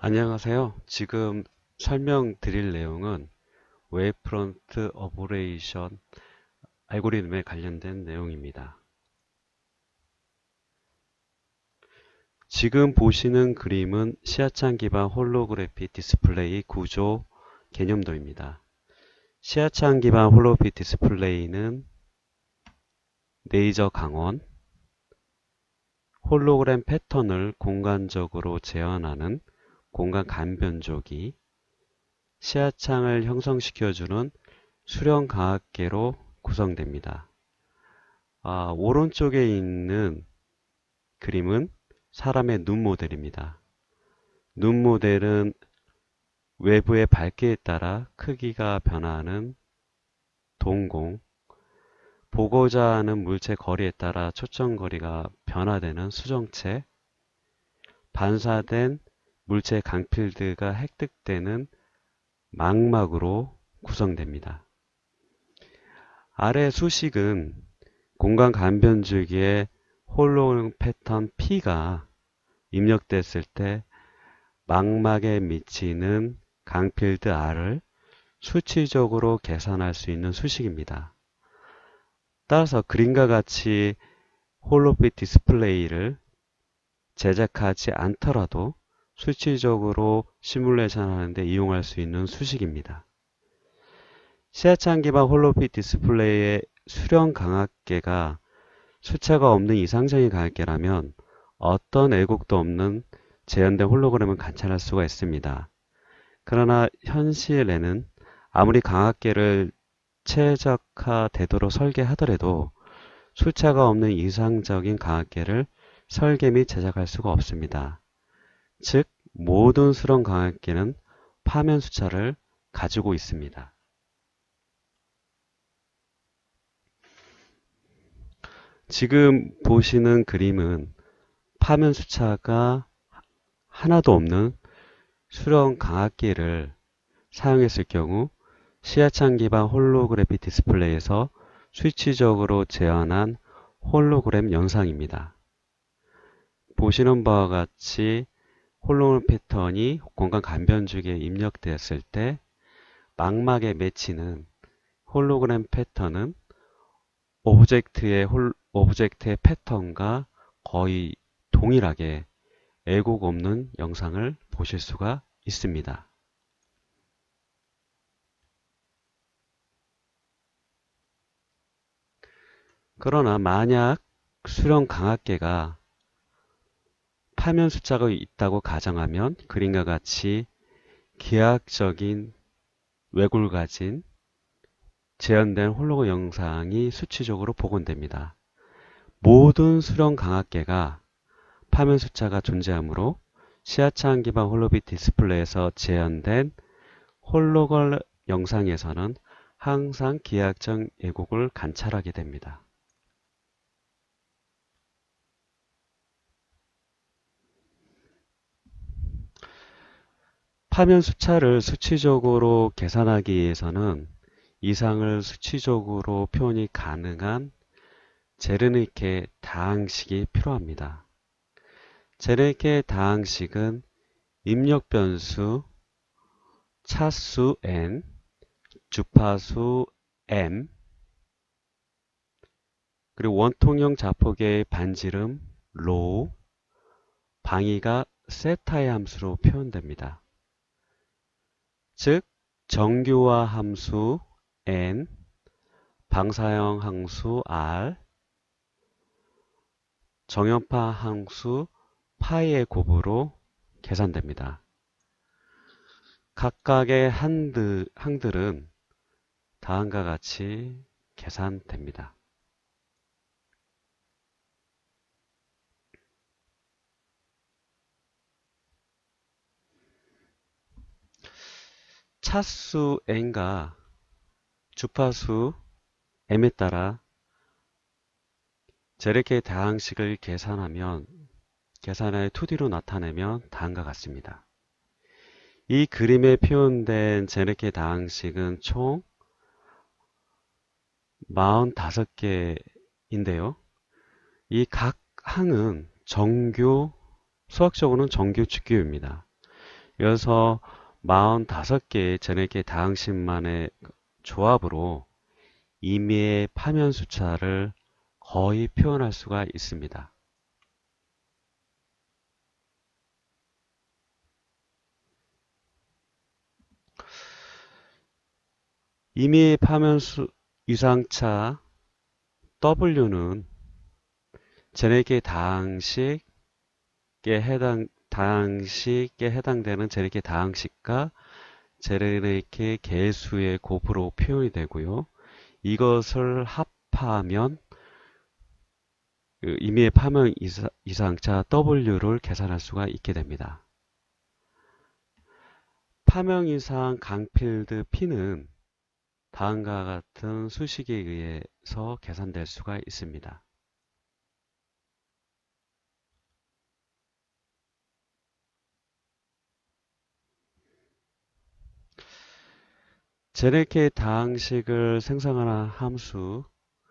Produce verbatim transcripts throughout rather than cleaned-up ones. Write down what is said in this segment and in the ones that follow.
안녕하세요. 지금 설명드릴 내용은 웨이프런트 어브레이션 알고리즘에 관련된 내용입니다. 지금 보시는 그림은 시야창 기반 홀로그래픽 디스플레이 구조 개념도입니다. 시야창 기반 홀로그래픽 디스플레이는 레이저 강원, 홀로그램 패턴을 공간적으로 재현하는 공간 간변조기, 시야창을 형성시켜주는 수령 광학계로 구성됩니다. 아, 오른쪽에 있는 그림은 사람의 눈 모델입니다. 눈 모델은 외부의 밝기에 따라 크기가 변화하는 동공, 보고자 하는 물체 거리에 따라 초점 거리가 변화되는 수정체, 반사된 물체 강필드가 획득되는 망막으로 구성됩니다. 아래 수식은 공간 간변주기의 홀로그램 패턴 P가 입력됐을 때 망막에 미치는 강필드 R을 수치적으로 계산할 수 있는 수식입니다. 따라서 그림과 같이 홀로그래픽 디스플레이를 제작하지 않더라도 수치적으로 시뮬레이션 하는데 이용할 수 있는 수식입니다. 시야창 기반 홀로그래픽 디스플레이의 수령 광학계가 수채가 없는 이상적인 광학계라면 어떤 왜곡도 없는 재현된 홀로그램을 관찰할 수가 있습니다. 그러나 현실에는 아무리 광학계를 최적화되도록 설계하더라도 수채가 없는 이상적인 광학계를 설계 및 제작할 수가 없습니다. 즉, 모든 수령 광학계는 파면 수차를 가지고 있습니다. 지금 보시는 그림은 파면 수차가 하나도 없는 수령 광학계를 사용했을 경우 시야창 기반 홀로그래픽 디스플레이에서 수치적으로 재현한 홀로그램 영상입니다. 보시는 바와 같이 홀로그램 패턴이 공간 간변주기에 입력되었을 때 망막에 맺히는 홀로그램 패턴은 오브젝트의, 홀, 오브젝트의 패턴과 거의 동일하게 왜곡 없는 영상을 보실 수가 있습니다. 그러나 만약 수령 광학계가 파면 숫자가 있다고 가정하면 그림과 같이 기하학적인 왜곡을 가진 재현된 홀로그램 영상이 수치적으로 복원됩니다. 모든 수령 광학계가 파면 숫자가 존재하므로 시야창 기반 홀로그래픽 디스플레이에서 재현된 홀로그램 영상에서는 항상 기하학적 왜곡을 관찰하게 됩니다. 파면 수차를 수치적으로 계산하기 위해서는 이상을 수치적으로 표현이 가능한 제르니케 다항식이 필요합니다. 제르니케 다항식은 입력 변수 차수 n, 주파수 m, 그리고 원통형 자폭의 반지름 rho, 방위가 세타의 함수로 표현됩니다. 즉, 정규화 함수 n, 방사형 함수 r, 정연파 함수 파이의 곱으로 계산됩니다. 각각의 항들, 항들은 다음과 같이 계산됩니다. 차수 n과 주파수 m에 따라 제르케 다항식을 계산하면 계산하여 투디로 나타내면 다음과 같습니다. 이 그림에 표현된 제르케 다항식은 총 사십오 개인데요. 이 각 항은 정규, 수학적으로는 정규 직교입니다. 이어서 사십오 개의 제네케 다항식만의 조합으로 임의의 파면 숫자를 거의 표현할 수가 있습니다. 임의의 파면수 이상차 W는 제네케 다항식에 해당 다항식에 해당되는 제네케 다항식과 제네케 개수의 곱으로 표현이 되고요. 이것을 합하면 그 임의의 파면 이상차 W를 계산할 수가 있게 됩니다. 파면 이상 강필드 P는 다음과 같은 수식에 의해서 계산될 수가 있습니다. 제네케 다항식을 생성하는 함수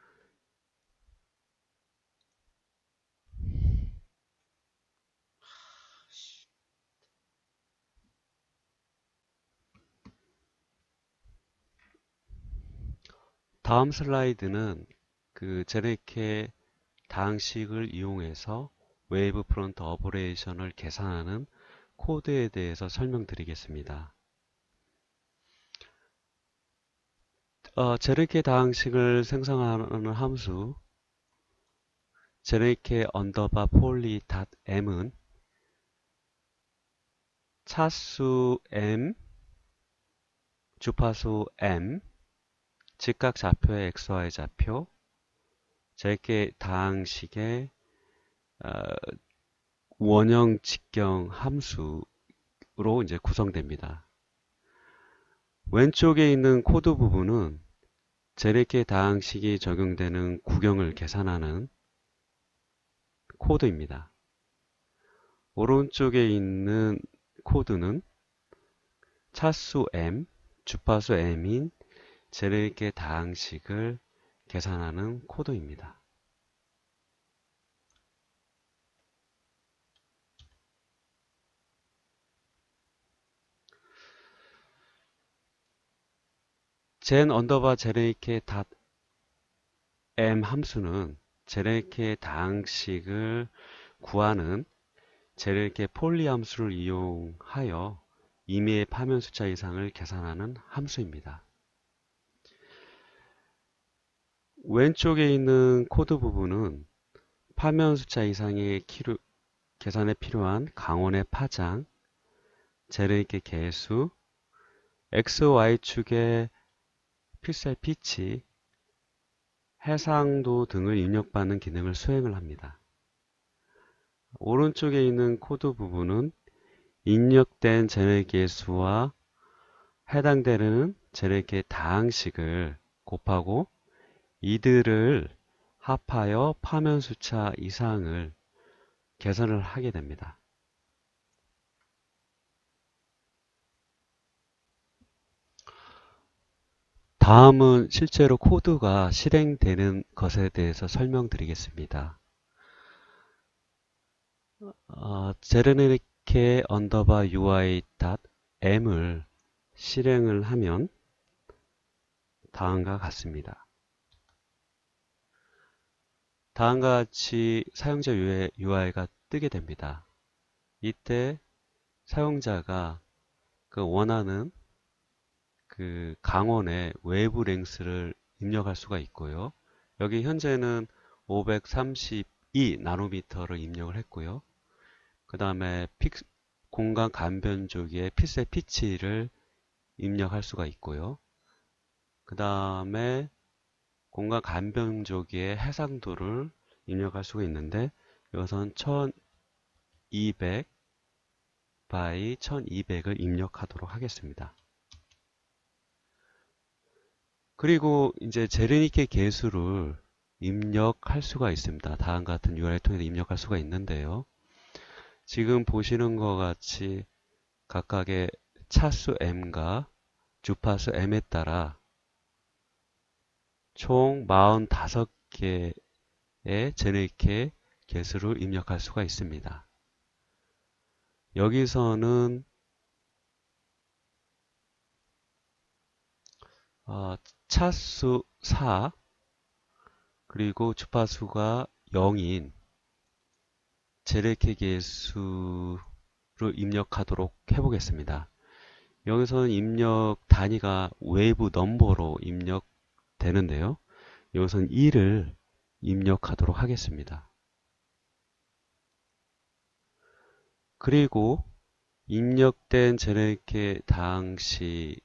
다음 슬라이드는 그 제네케 다항식을 이용해서 웨이브 프론트 어퍼레이션을 계산하는 코드에 대해서 설명드리겠습니다. 어, 제네케 다항식을 생성하는 함수 제네케 언더바 폴리 닷 m은 차수 m, 주파수 m, 직각 좌표의 엑스와이 좌표, 제네케 다항식의 어, 원형 직경 함수로 이제 구성됩니다. 왼쪽에 있는 코드 부분은 제네케 다항식이 적용되는 구경을 계산하는 코드입니다. 오른쪽에 있는 코드는 차수 m, 주파수 m인 제네케 다항식을 계산하는 코드입니다. 젠 언더바 제네케 닷 m 함수는 제네케 다항식을 구하는 제네케 폴리 함수를 이용하여 임의의 파면 숫자 이상을 계산하는 함수입니다. 왼쪽에 있는 코드 부분은 파면 숫자 이상의 키로, 계산에 필요한 강원의 파장, 제네케 개수, 엑스 와이축의 픽셀 피치, 해상도 등을 입력받는 기능을 수행을 합니다. 오른쪽에 있는 코드 부분은 입력된 제네케 수와 해당되는 제네케 다항식을 곱하고 이들을 합하여 파면 숫자 이상을 계산을 하게 됩니다. 다음은 실제로 코드가 실행되는 것에 대해서 설명드리겠습니다. 어, 제네케 언더바 유아이 닷 m을 실행을 하면 다음과 같습니다. 다음과 같이 사용자 유아이가 뜨게 됩니다. 이때 사용자가 그 원하는 그 강원의 외부 랭스를 입력할 수가 있고요. 여기 현재는 오백삼십이 나노미터를 입력을 했고요. 그 다음에 공간 간변조기의 픽셀 피치를 입력할 수가 있고요. 그 다음에 공간 간변조기의 해상도를 입력할 수가 있는데 이것은 천이백 바이 천이백을 입력하도록 하겠습니다. 그리고 이제 제네케 개수를 입력할 수가 있습니다. 다음과 같은 유알을 통해서 입력할 수가 있는데요. 지금 보시는 것 같이 각각의 차수 m과 주파수 m에 따라 총 사십오 개의 제네케 개수를 입력할 수가 있습니다. 여기서는 어, 차수 사, 그리고 주파수가 영인 제레케 계수를 입력하도록 해보겠습니다. 여기서는 입력 단위가 웨이브 넘버로 입력되는데요. 여기서는 일을 입력하도록 하겠습니다. 그리고 입력된 제네케 방식을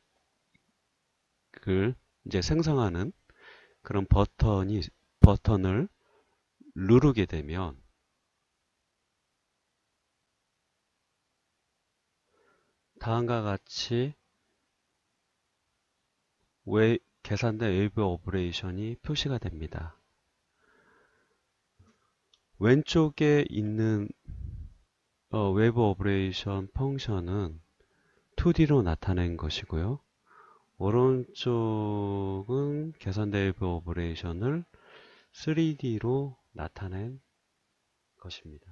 이제 생성하는 그런 버튼이 버튼을 누르게 되면 다음과 같이 웨, 계산된 웨이브 오퍼레이션이 표시가 됩니다. 왼쪽에 있는 어, 웨이브 오퍼레이션 펑션은 투디로 나타낸 것이고요. 오른쪽은 계산된 웨이브 오퍼레이션을 쓰리디로 나타낸 것입니다.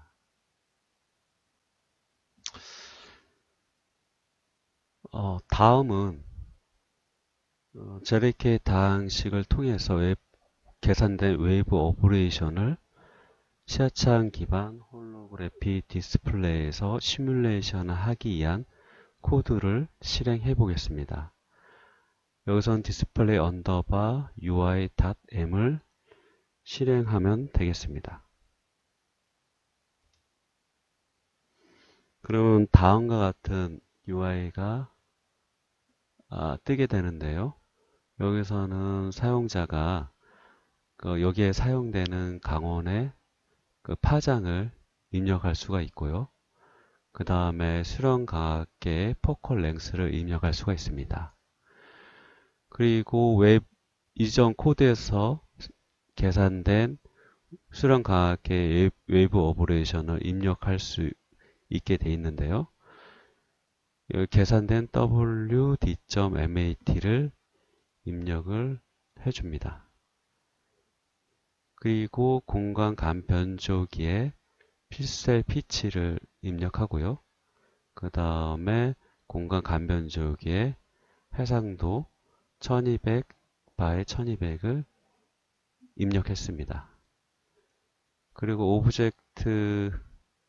어, 다음은 어, 제레케 방식을 통해서 웹, 계산된 웨이브 오퍼레이션을 시야창 기반 홀로그래피 디스플레이에서 시뮬레이션 하기 위한 코드를 실행해 보겠습니다. 여기선 디스플레이 언더바 유아이.m을 실행하면 되겠습니다. 그러면 다음과 같은 유아이가 아, 뜨게 되는데요. 여기서는 사용자가 그 여기에 사용되는 강원의 그 파장을 입력할 수가 있고요. 그 다음에 수렴각의 포컬 랭스를 입력할 수가 있습니다. 그리고 웹 이전 코드에서 계산된 수렴각의 웨이브 오퍼레이션을 입력할 수 있게 되어 있는데요. 여기 계산된 더블유디.맷을 입력을 해줍니다. 그리고 공간 감 변조기에 픽셀 피치를 입력하고요. 그 다음에 공간 감 변조기에 해상도 천이백 바이 천이백을 입력했습니다. 그리고 오브젝트가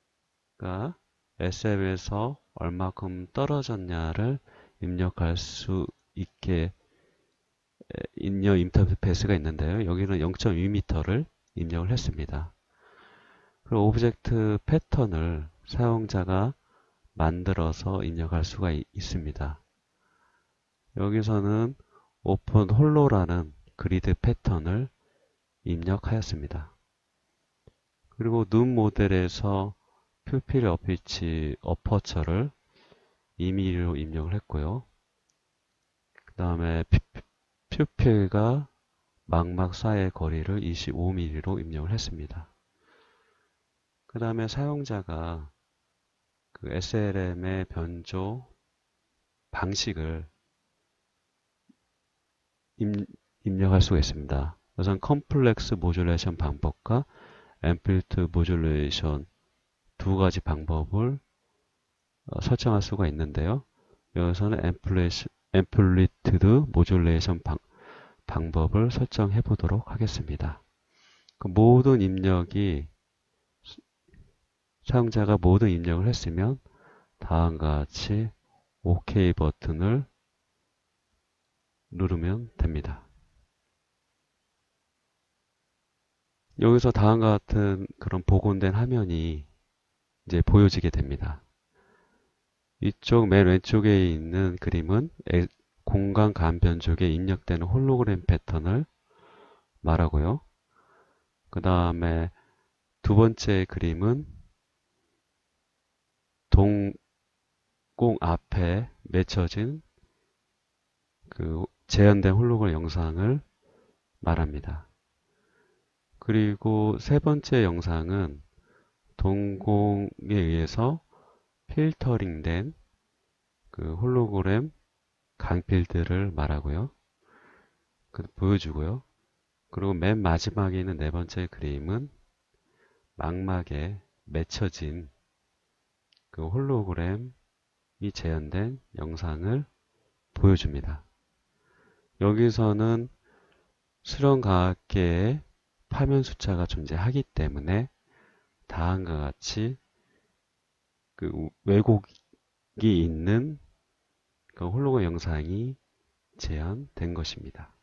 에스엠에서 얼마큼 떨어졌냐를 입력할 수 있게 입력 인터페이스가 있는데요. 여기는 영 점 이 미터를 입력을 했습니다. 그리고 오브젝트 패턴을 사용자가 만들어서 입력할 수가 있습니다. 여기서는 오픈 홀로라는 그리드 패턴을 입력하였습니다. 그리고 눈 모델에서 퓨필 어피치 어퍼처를 이 밀리미터로 입력을 했고요. 그 다음에 퓨필과 망막 사이의 거리를 이십오 밀리미터로 입력을 했습니다. 그 다음에 사용자가 그 에스엘엠의 변조 방식을 입력할 수가 있습니다. 우선 컴플렉스 모듈레이션 방법과 앰플리튜드 모듈레이션 두 가지 방법을 어, 설정할 수가 있는데요. 여기서는 앰플리튜드 모듈레이션 방, 방법을 설정해 보도록 하겠습니다. 그 모든 입력이 사용자가 모든 입력을 했으면 다음과 같이 OK 버튼을 누르면 됩니다. 여기서 다음과 같은 그런 복원된 화면이 이제 보여지게 됩니다. 이쪽 맨 왼쪽에 있는 그림은 공간 감 변조기에 입력되는 홀로그램 패턴을 말하고요. 그 다음에 두 번째 그림은 동공 앞에 맺혀진 그 재현된 홀로그램 영상을 말합니다. 그리고 세 번째 영상은 동공에 의해서 필터링된 그 홀로그램 강필들을 말하고요. 그 보여주고요. 그리고 맨 마지막에 있는 네 번째 그림은 망막에 맺혀진 그 홀로그램이 재현된 영상을 보여줍니다. 여기서는 수렴과학계에 파면 숫자가 존재하기 때문에 다음과 같이 그 왜곡이 있는 그 홀로그램 영상이 재현된 것입니다.